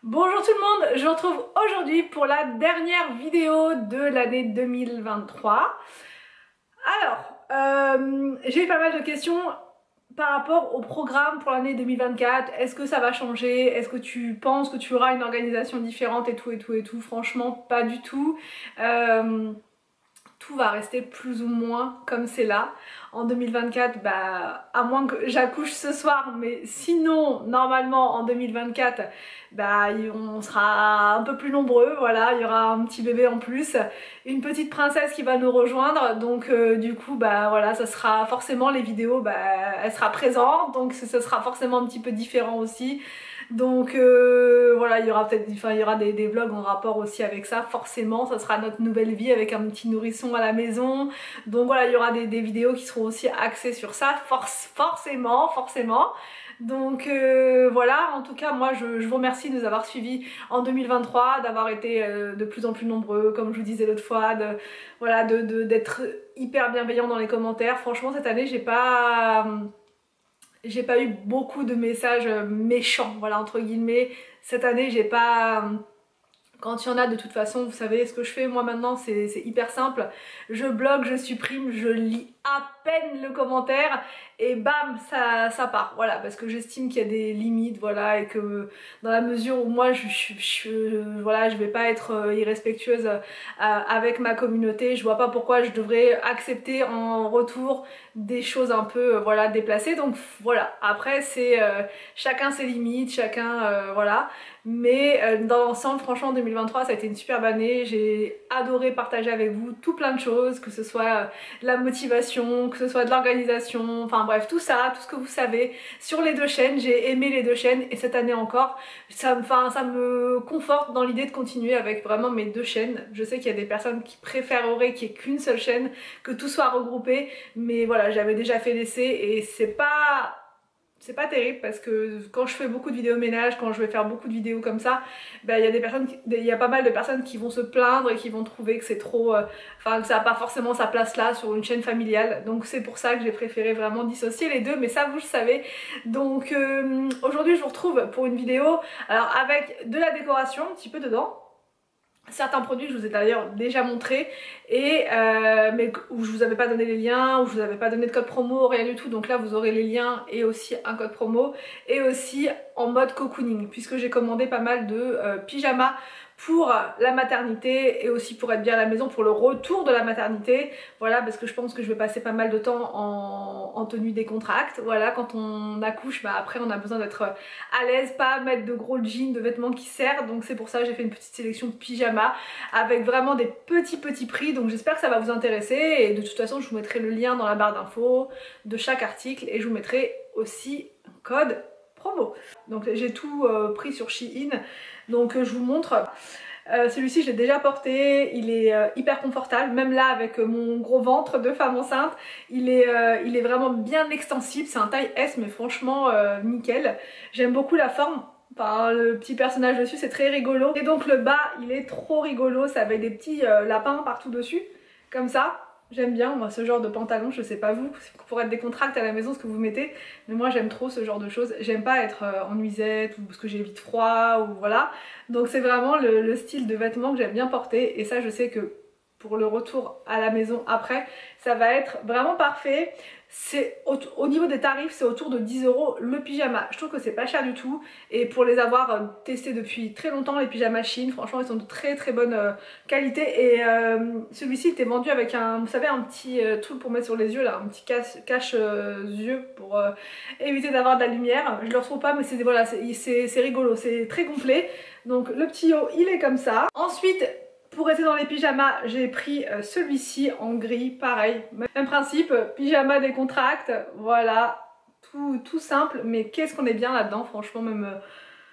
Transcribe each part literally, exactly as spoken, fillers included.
Bonjour tout le monde, je vous retrouve aujourd'hui pour la dernière vidéo de l'année deux mille vingt-trois. Alors, euh, j'ai eu pas mal de questions par rapport au programme pour l'année deux mille vingt-quatre. Est-ce que ça va changer? Est-ce que tu penses que tu auras une organisation différente et tout et tout et tout? Franchement, pas du tout. Euh, tout va rester plus ou moins comme c'est là. En deux mille vingt-quatre, bah, à moins que j'accouche ce soir, mais sinon, normalement, en deux mille vingt-quatre, bah, on sera un peu plus nombreux, voilà, il y aura un petit bébé en plus, une petite princesse qui va nous rejoindre, donc euh, du coup, bah voilà, ça sera forcément, les vidéos, bah, elle sera présente, donc ce sera forcément un petit peu différent aussi. Donc euh, voilà, il y aura peut-être, enfin il y aura des, des vlogs en rapport aussi avec ça, forcément, ça sera notre nouvelle vie avec un petit nourrisson à la maison. Donc voilà, il y aura des, des vidéos qui seront aussi axées sur ça, force, forcément, forcément. Donc euh, voilà, en tout cas moi je, je vous remercie de nous avoir suivis en deux mille vingt-trois, d'avoir été euh, de plus en plus nombreux, comme je vous disais l'autre fois, de, voilà, de, de, d'être hyper bienveillants dans les commentaires. Franchement cette année j'ai pas... J'ai pas eu beaucoup de messages méchants, voilà, entre guillemets. Cette année, j'ai pas... Quand il y en a, de toute façon, vous savez ce que je fais moi maintenant, c'est hyper simple. Je bloque, je supprime, je lis à peine le commentaire et bam, ça, ça part. Voilà, parce que j'estime qu'il y a des limites, voilà, et que dans la mesure où moi, je, je, je, voilà, je vais pas être irrespectueuse avec ma communauté, je vois pas pourquoi je devrais accepter en retour des choses un peu, voilà, déplacées. Donc voilà, après c'est euh, chacun ses limites, chacun, euh, voilà. Mais euh, dans l'ensemble, franchement, deux mille vingt-trois, ça a été une superbe année. J'ai adoré partager avec vous tout plein de choses, que ce soit euh, la motivation, que ce soit de l'organisation, enfin bref, tout ça, tout ce que vous savez. Sur les deux chaînes, j'ai aimé les deux chaînes et cette année encore, ça, enfin, ça me conforte dans l'idée de continuer avec vraiment mes deux chaînes. Je sais qu'il y a des personnes qui préféreraient qu'il n'y ait qu'une seule chaîne, que tout soit regroupé, mais voilà, j'avais déjà fait l'essai et c'est pas... C'est pas terrible parce que quand je fais beaucoup de vidéos ménage, quand je vais faire beaucoup de vidéos comme ça, ben, il y a des personnes, il y a pas mal de personnes qui vont se plaindre et qui vont trouver que c'est trop, euh, enfin que ça n'a pas forcément sa place là sur une chaîne familiale. Donc c'est pour ça que j'ai préféré vraiment dissocier les deux, mais ça vous le savez. Donc euh, aujourd'hui je vous retrouve pour une vidéo, alors avec de la décoration un petit peu dedans. Certains produits je vous ai d'ailleurs déjà montré et euh, mais où je vous avais pas donné les liens, où je vous avais pas donné de code promo, rien du tout. Donc là vous aurez les liens et aussi un code promo et aussi en mode cocooning puisque j'ai commandé pas mal de euh, pyjamas pour la maternité et aussi pour être bien à la maison pour le retour de la maternité. Voilà, parce que je pense que je vais passer pas mal de temps en, en tenue décontracte. Voilà, quand on accouche, bah après on a besoin d'être à l'aise, pas mettre de gros jeans, de vêtements qui serrent. Donc c'est pour ça que j'ai fait une petite sélection de pyjamas avec vraiment des petits petits prix. Donc j'espère que ça va vous intéresser et de toute façon je vous mettrai le lien dans la barre d'infos de chaque article et je vous mettrai aussi un code promo. Donc j'ai tout euh, pris sur Shein, donc euh, je vous montre. Euh, celui-ci je l'ai déjà porté, il est euh, hyper confortable, même là avec euh, mon gros ventre de femme enceinte, il est, euh, il est vraiment bien extensible, c'est un taille S mais franchement euh, nickel. J'aime beaucoup la forme, enfin, le petit personnage dessus c'est très rigolo. Et donc le bas il est trop rigolo, ça avec des petits euh, lapins partout dessus, comme ça. J'aime bien moi ce genre de pantalon, je sais pas vous, pour être décontracté à la maison ce que vous mettez, mais moi j'aime trop ce genre de choses. J'aime pas être euh, en nuisette ou parce que j'ai vite froid ou voilà. Donc c'est vraiment le, le style de vêtements que j'aime bien porter et ça je sais que pour le retour à la maison après, ça va être vraiment parfait. C'est au, au niveau des tarifs, c'est autour de dix euros le pyjama. Je trouve que c'est pas cher du tout et pour les avoir euh, testés depuis très longtemps, les pyjamas Shein, franchement ils sont de très très bonne euh, qualité et euh, celui-ci était vendu avec un, vous savez, un petit euh, truc pour mettre sur les yeux là, un petit cache, cache euh, yeux pour euh, éviter d'avoir de la lumière. Je le retrouve pas mais c'est voilà, c'est rigolo, c'est très complet. Donc le petit haut il est comme ça. Ensuite pour rester dans les pyjamas, j'ai pris euh, celui-ci en gris, pareil, même principe, pyjama décontracte, voilà, tout, tout simple, mais qu'est-ce qu'on est bien là-dedans, franchement, même... Euh...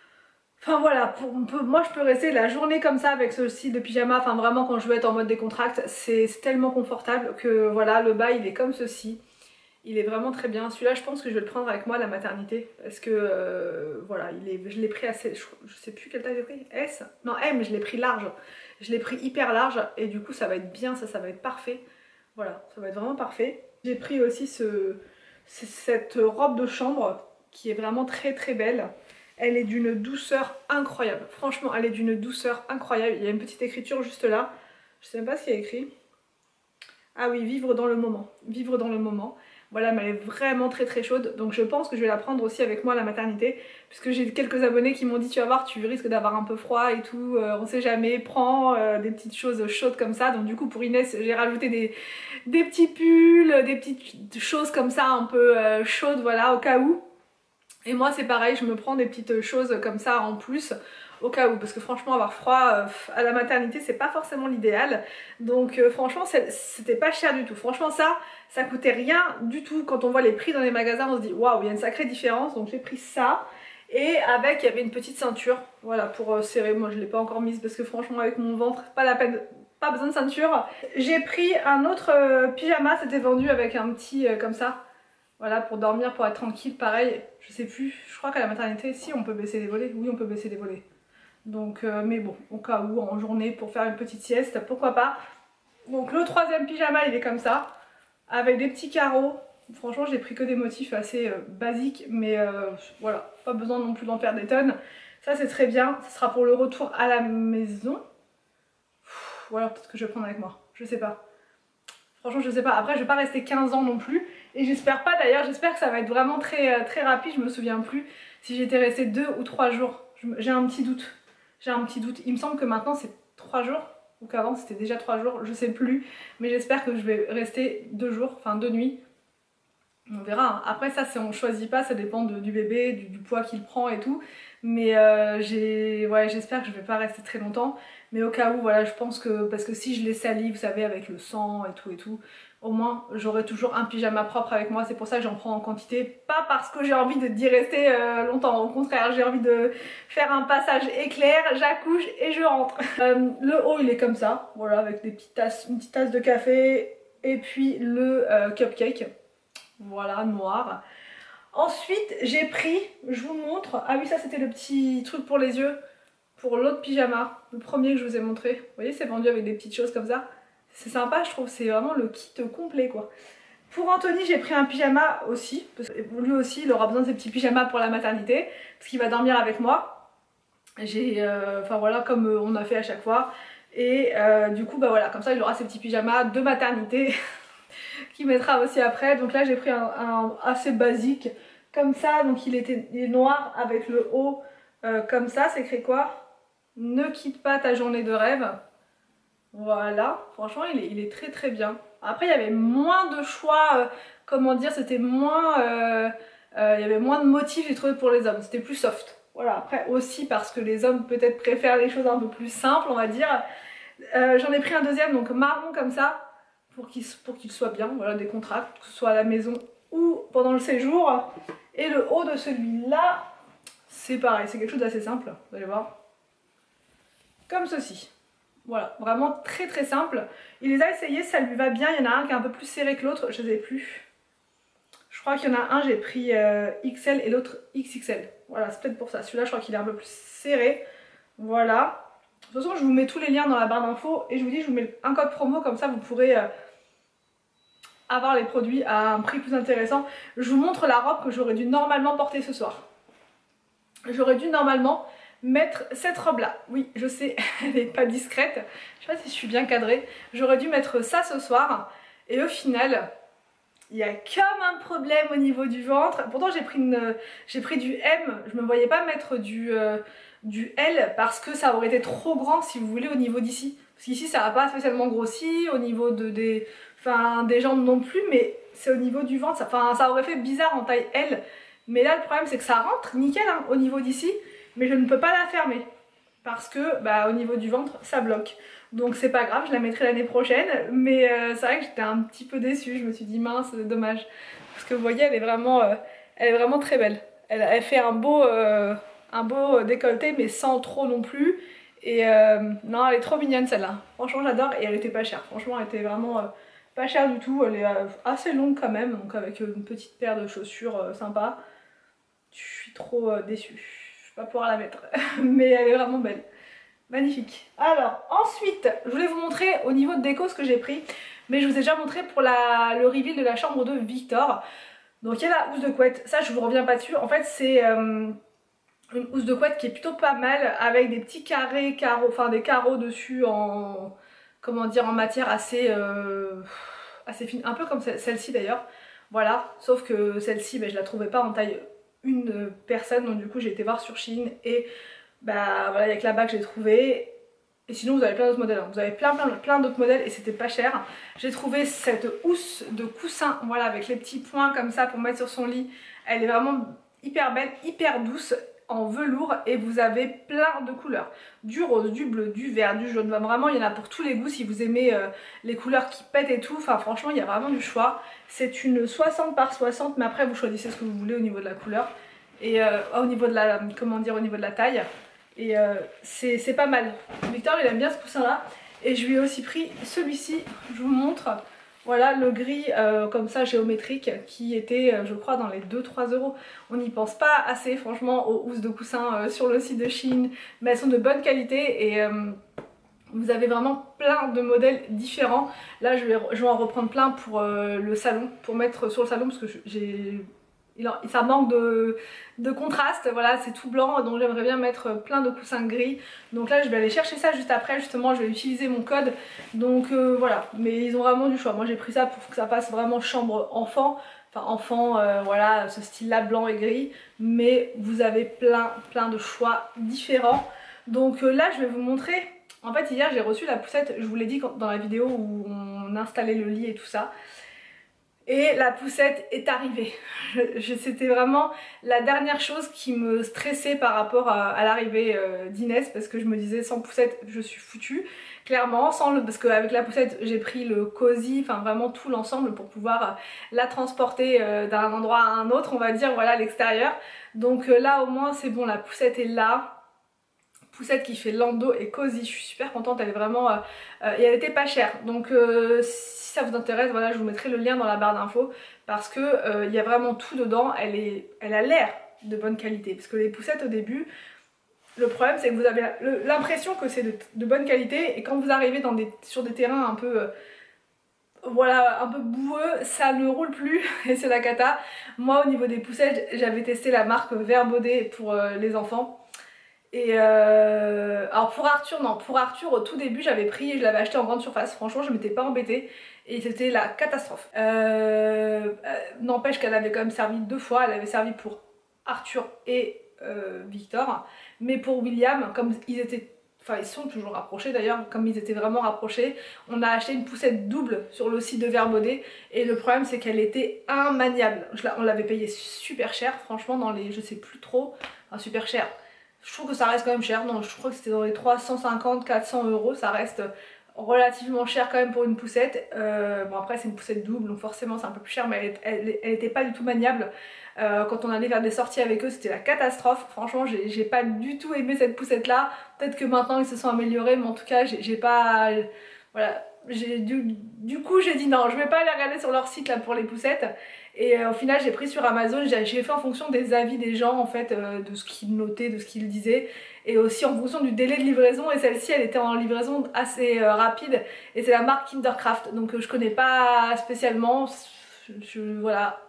Enfin voilà, pour, peut, moi je peux rester la journée comme ça avec ce style de pyjama, enfin vraiment quand je veux être en mode décontracte, c'est tellement confortable que voilà, le bas il est comme ceci. Il est vraiment très bien. Celui-là, je pense que je vais le prendre avec moi à la maternité. Parce que, euh, voilà, il est, je l'ai pris assez... Je, je sais plus quelle taille j'ai pris. S? Non, M, je l'ai pris large. Je l'ai pris hyper large. Et du coup, ça va être bien, ça, ça va être parfait. Voilà, ça va être vraiment parfait. J'ai pris aussi ce, cette robe de chambre qui est vraiment très très belle. Elle est d'une douceur incroyable. Franchement, elle est d'une douceur incroyable. Il y a une petite écriture juste là. Je sais même pas ce qu'il y a écrit. Ah oui, vivre dans le moment. Vivre dans le moment. Voilà, mais elle est vraiment très très chaude. Donc je pense que je vais la prendre aussi avec moi à la maternité. Puisque j'ai quelques abonnés qui m'ont dit, tu vas voir, tu risques d'avoir un peu froid et tout. Euh, on sait jamais, prends euh, des petites choses chaudes comme ça. Donc du coup pour Inès, j'ai rajouté des, des petits pulls, des petites choses comme ça un peu euh, chaudes, voilà, au cas où. Et moi c'est pareil, je me prends des petites choses comme ça en plus au cas où, parce que franchement avoir froid euh, à la maternité c'est pas forcément l'idéal. Donc euh, franchement c'était pas cher du tout. Franchement ça, ça coûtait rien du tout. Quand on voit les prix dans les magasins on se dit waouh, il y a une sacrée différence. Donc j'ai pris ça. Et avec il y avait une petite ceinture, voilà, pour euh, serrer. Moi je l'ai pas encore mise parce que franchement avec mon ventre, pas la peine, pas besoin de ceinture. J'ai pris un autre euh, pyjama, c'était vendu avec un petit euh, comme ça. Voilà, pour dormir, pour être tranquille, pareil, je sais plus, je crois qu'à la maternité, si on peut baisser les volets, oui on peut baisser les volets. Donc, euh, mais bon, au cas où, en journée, pour faire une petite sieste, pourquoi pas. Donc le troisième pyjama, il est comme ça, avec des petits carreaux. Franchement, j'ai pris que des motifs assez euh, basiques, mais euh, voilà, pas besoin non plus d'en faire des tonnes. Ça c'est très bien, ça sera pour le retour à la maison. Ou alors peut-être que je vais prendre avec moi, je sais pas. Franchement je sais pas, après je vais pas rester quinze ans non plus. Et j'espère pas d'ailleurs, j'espère que ça va être vraiment très, très rapide, je me souviens plus si j'étais restée deux ou trois jours. J'ai un petit doute, j'ai un petit doute. Il me semble que maintenant c'est trois jours, ou qu'avant c'était déjà trois jours, je sais plus. Mais j'espère que je vais rester deux jours, enfin deux nuits. On verra, hein. Après ça on choisit pas, ça dépend de, du bébé, du, du poids qu'il prend et tout. Mais euh, j'ai, ouais, j'espère que je vais pas rester très longtemps. Mais au cas où, voilà, je pense que, parce que si je les salis, vous savez, avec le sang et tout et tout, au moins j'aurai toujours un pyjama propre avec moi. C'est pour ça que j'en prends en quantité. Pas parce que j'ai envie d'y rester euh, longtemps, au contraire, j'ai envie de faire un passage éclair, j'accouche et je rentre. Euh, le haut il est comme ça, voilà, avec des petites tasses, une petite tasse de café et puis le euh, cupcake, voilà, noir. Ensuite j'ai pris, je vous montre, ah oui ça c'était le petit truc pour les yeux, pour l'autre pyjama, le premier que je vous ai montré. Vous voyez c'est vendu avec des petites choses comme ça. C'est sympa je trouve, c'est vraiment le kit complet quoi. Pour Anthony j'ai pris un pyjama aussi, parce que lui aussi il aura besoin de ses petits pyjamas pour la maternité, parce qu'il va dormir avec moi. J'ai, euh, enfin voilà comme on a fait à chaque fois. Et euh, du coup bah voilà, comme ça il aura ses petits pyjamas de maternité qu'il mettra aussi après. Donc là j'ai pris un, un assez basique comme ça, donc il, était, il est noir avec le haut euh, comme ça, c'est écrit quoi? Ne quitte pas ta journée de rêve. Voilà, franchement il est, il est très très bien. Après il y avait moins de choix, euh, comment dire, c'était moins, euh, euh, il y avait moins de motifs j'ai trouvé pour les hommes, c'était plus soft. Voilà, après aussi parce que les hommes peut-être préfèrent les choses un peu plus simples on va dire. Euh, J'en ai pris un deuxième donc marron comme ça, pour qu'il pour qu'il soit bien, voilà, décontracté, que ce soit à la maison ou pendant le séjour. Et le haut de celui-là, c'est pareil, c'est quelque chose d'assez simple, vous allez voir. Comme ceci. Voilà, vraiment très très simple. Il les a essayés, ça lui va bien. Il y en a un qui est un peu plus serré que l'autre, je ne sais plus. Je crois qu'il y en a un, j'ai pris euh, X L et l'autre X X L. Voilà, c'est peut-être pour ça. Celui-là, je crois qu'il est un peu plus serré. Voilà. De toute façon, je vous mets tous les liens dans la barre d'infos. Et je vous dis, je vous mets un code promo, comme ça vous pourrez euh, avoir les produits à un prix plus intéressant. Je vous montre la robe que j'aurais dû normalement porter ce soir. J'aurais dû normalement mettre cette robe là. Oui, je sais, elle n'est pas discrète. Je sais pas si je suis bien cadrée. J'aurais dû mettre ça ce soir. Et au final, il y a comme un problème au niveau du ventre. Pourtant j'ai pris, une, j'ai pris du M. Je ne me voyais pas mettre du, euh, du L parce que ça aurait été trop grand si vous voulez au niveau d'ici. Parce qu'ici ça n'a pas spécialement grossi. Au niveau de, des, enfin, des jambes non plus. Mais c'est au niveau du ventre. Ça, enfin, ça aurait fait bizarre en taille L. Mais là le problème c'est que ça rentre nickel hein, au niveau d'ici. Mais je ne peux pas la fermer. Parce que bah, au niveau du ventre ça bloque. Donc c'est pas grave, je la mettrai l'année prochaine. Mais euh, c'est vrai que j'étais un petit peu déçue. Je me suis dit mince, c'est dommage. Parce que vous voyez, elle est vraiment, euh, elle est vraiment très belle. Elle, elle fait un beau, euh, un beau décolleté, mais sans trop non plus. Et euh, non, elle est trop mignonne celle-là. Franchement, j'adore. Et elle était pas chère. Franchement, elle était vraiment euh, pas chère du tout. Elle est euh, assez longue quand même. Donc avec une petite paire de chaussures euh, sympa. Je suis trop euh, déçue. Je vais pas pouvoir la mettre. Mais elle est vraiment belle. Magnifique. Alors ensuite je voulais vous montrer au niveau de déco ce que j'ai pris, mais je vous ai déjà montré pour la, le reveal de la chambre de Victor. Donc il y a la housse de couette, ça je vous reviens pas dessus. En fait c'est euh, une housse de couette qui est plutôt pas mal, avec des petits carrés, carreaux, enfin des carreaux dessus en, comment dire, en matière assez, euh, assez fine, un peu comme celle-ci d'ailleurs. Voilà, sauf que celle-ci, ben, je la trouvais pas en taille une personne, donc du coup j'ai été voir sur Shein et bah voilà, il y a que là-bas que j'ai trouvé. Et sinon vous avez plein d'autres modèles, hein. Vous avez plein plein, plein d'autres modèles et c'était pas cher. J'ai trouvé cette housse de coussin, voilà, avec les petits points comme ça pour mettre sur son lit. Elle est vraiment hyper belle, hyper douce, en velours, et vous avez plein de couleurs. Du rose, du bleu, du vert, du jaune. Vraiment il y en a pour tous les goûts si vous aimez euh, les couleurs qui pètent et tout. Enfin franchement il y a vraiment du choix. C'est une soixante par soixante, mais après vous choisissez ce que vous voulez au niveau de la couleur. Et euh, au niveau de la, comment dire, au niveau de la taille. Et euh, c'est pas mal. Victor il aime bien ce coussin là. Et je lui ai aussi pris celui-ci, je vous montre. Voilà le gris euh, comme ça géométrique qui était euh, je crois dans les deux trois euros. On n'y pense pas assez franchement aux housses de coussin euh, sur le site de Shein. Mais elles sont de bonne qualité et euh, vous avez vraiment plein de modèles différents. Là je vais, je vais en reprendre plein pour euh, le salon, pour mettre sur le salon parce que j'ai... ça manque de, de contraste, voilà, c'est tout blanc, donc j'aimerais bien mettre plein de coussins gris. Donc là je vais aller chercher ça juste après, justement je vais utiliser mon code. Donc euh, voilà, mais ils ont vraiment du choix. Moi j'ai pris ça pour que ça passe vraiment chambre enfant. Enfin enfant, euh, voilà, ce style là blanc et gris. Mais vous avez plein plein de choix différents. Donc euh, là je vais vous montrer. En fait hier j'ai reçu la poussette, je vous l'ai dit dans la vidéo où on installait le lit et tout ça. Et la poussette est arrivée. C'était vraiment la dernière chose qui me stressait par rapport à, à l'arrivée euh, d'Inès, parce que je me disais sans poussette je suis foutue, clairement, sans le, parce qu'avec la poussette j'ai pris le cosy, enfin vraiment tout l'ensemble pour pouvoir la transporter euh, d'un endroit à un autre, on va dire, voilà, à l'extérieur. Donc euh, là au moins c'est bon, la poussette est là. Poussette qui fait landau et cosy, je suis super contente, elle est vraiment... Euh, euh, et elle était pas chère, donc euh, si ça vous intéresse, voilà, je vous mettrai le lien dans la barre d'infos, parce que euh, il y a vraiment tout dedans, elle, est, elle a l'air de bonne qualité, parce que les poussettes au début, le problème c'est que vous avez l'impression que c'est de, de bonne qualité, et quand vous arrivez dans des, sur des terrains un peu... Euh, voilà, un peu boueux, ça ne roule plus et c'est la cata. Moi au niveau des poussettes, j'avais testé la marque Vert Baudet pour euh, les enfants. Et euh... alors pour Arthur, non, pour Arthur au tout début j'avais pris, je l'avais acheté en grande surface, franchement je m'étais pas embêtée et c'était la catastrophe. Euh... Euh, N'empêche qu'elle avait quand même servi deux fois, elle avait servi pour Arthur et euh, Victor, mais pour William, comme ils étaient, enfin ils sont toujours rapprochés d'ailleurs, comme ils étaient vraiment rapprochés, on a acheté une poussette double sur le site de Vert Baudet et le problème c'est qu'elle était immaniable. On l'avait payé super cher, franchement dans les, je sais plus trop, enfin super cher. Je trouve que ça reste quand même cher, non, je crois que c'était dans les trois cent cinquante à quatre cents euros, ça reste relativement cher quand même pour une poussette. Euh, bon après c'est une poussette double donc forcément c'est un peu plus cher, mais elle, elle, elle était pas du tout maniable. Euh, quand on allait faire des sorties avec eux c'était la catastrophe, franchement j'ai pas du tout aimé cette poussette là. Peut-être que maintenant ils se sont améliorés, mais en tout cas j'ai pas... Voilà, du, du coup j'ai dit non, je vais pas aller regarder sur leur site là pour les poussettes. Et euh, au final j'ai pris sur Amazon, j'ai fait en fonction des avis des gens en fait, euh, de ce qu'ils notaient, de ce qu'ils disaient, et aussi en fonction du délai de livraison, et celle-ci elle était en livraison assez euh, rapide, et c'est la marque Kindercraft, donc euh, je connais pas spécialement, je, je, voilà,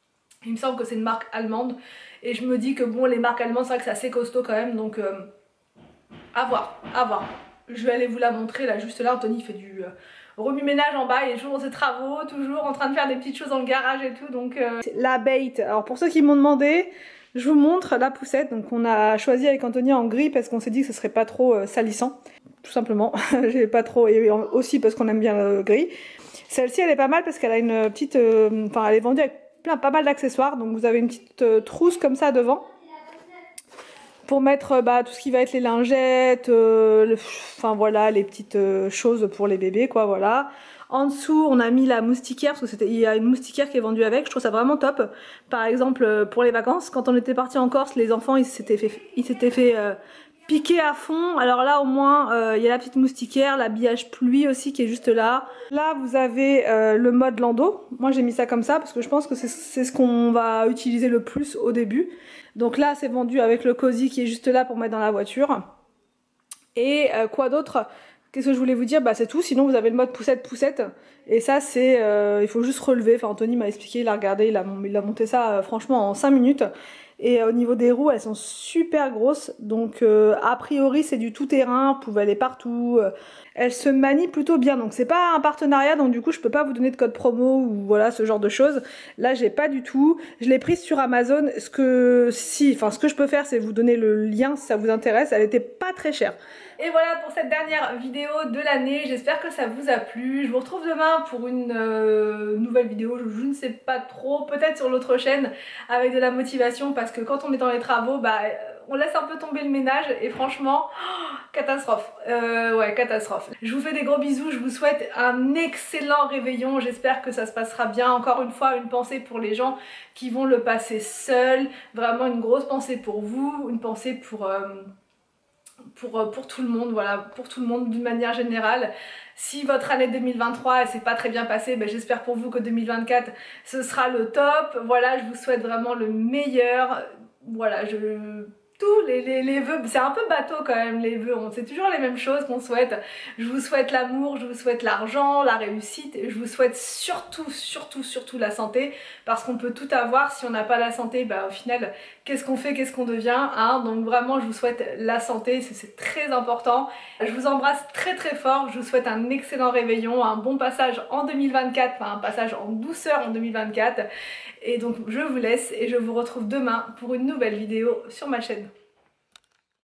il me semble que c'est une marque allemande, et je me dis que bon les marques allemandes c'est vrai que c'est assez costaud quand même, donc euh, à voir, à voir. Je vais aller vous la montrer là, juste là, Anthony fait du... Euh, remue-ménage en bas, il est toujours dans ses travaux, toujours en train de faire des petites choses dans le garage et tout, donc euh... la bait. Alors pour ceux qui m'ont demandé, je vous montre la poussette, donc on a choisi avec Anthony en gris parce qu'on s'est dit que ce serait pas trop euh, salissant, tout simplement. J'ai pas trop, et aussi parce qu'on aime bien le gris. Celle-ci elle est pas mal parce qu'elle a une petite, euh... enfin elle est vendue avec plein, pas mal d'accessoires, donc vous avez une petite euh, trousse comme ça devant, pour mettre bah, tout ce qui va être les lingettes, euh, le, enfin voilà, les petites euh, choses pour les bébés, quoi, voilà. En dessous, on a mis la moustiquaire, parce que c'était, il y a une moustiquaire qui est vendue avec, je trouve ça vraiment top. Par exemple, pour les vacances, quand on était parti en Corse, les enfants, ils s'étaient fait, ils s'étaient fait euh, piquer à fond. Alors là, au moins, euh, il y a la petite moustiquaire, l'habillage pluie aussi qui est juste là. Là, vous avez euh, le mode landau. Moi, j'ai mis ça comme ça, parce que je pense que c'est ce qu'on va utiliser le plus au début. Donc là c'est vendu avec le cosy qui est juste là pour mettre dans la voiture. Et euh, quoi d'autre? Qu'est-ce que je voulais vous dire? Bah c'est tout, sinon vous avez le mode poussette poussette. Et ça c'est, euh, il faut juste relever, enfin Anthony m'a expliqué, il a regardé, il a, il a monté ça euh, franchement en cinq minutes. et au niveau des roues elles sont super grosses, donc euh, a priori c'est du tout terrain, vous pouvez aller partout, euh, elles se manient plutôt bien, donc c'est pas un partenariat, donc du coup je peux pas vous donner de code promo ou voilà ce genre de choses. Là j'ai pas du tout, je l'ai prise sur Amazon, ce que si, enfin ce que je peux faire c'est vous donner le lien si ça vous intéresse, elle était pas très chère. Et voilà pour cette dernière vidéo de l'année, j'espère que ça vous a plu. Je vous retrouve demain pour une euh, nouvelle vidéo, je, je ne sais pas trop, peut-être sur l'autre chaîne avec de la motivation, parce que quand on est dans les travaux, bah on laisse un peu tomber le ménage et franchement, oh, catastrophe. Euh, ouais, catastrophe. Je vous fais des gros bisous, je vous souhaite un excellent réveillon, j'espère que ça se passera bien. Encore une fois, une pensée pour les gens qui vont le passer seuls, vraiment une grosse pensée pour vous, une pensée pour... Euh, Pour, pour tout le monde, voilà, pour tout le monde d'une manière générale. Si votre année deux mille vingt-trois elle s'est pas très bien passée, ben j'espère pour vous que deux mille vingt-quatre ce sera le top. Voilà, je vous souhaite vraiment le meilleur. Voilà, je... tous les, les, les vœux, c'est un peu bateau quand même les vœux, c'est toujours les mêmes choses qu'on souhaite. Je vous souhaite l'amour, je vous souhaite l'argent, la réussite, et je vous souhaite surtout, surtout, surtout la santé, parce qu'on peut tout avoir. Si on n'a pas la santé, bah au final, qu'est-ce qu'on fait, qu'est-ce qu'on devient, hein. Donc vraiment, je vous souhaite la santé, c'est très important. Je vous embrasse très très fort, je vous souhaite un excellent réveillon, un bon passage en deux mille vingt-quatre, enfin un passage en douceur en deux mille vingt-quatre. Et donc je vous laisse et je vous retrouve demain pour une nouvelle vidéo sur ma chaîne.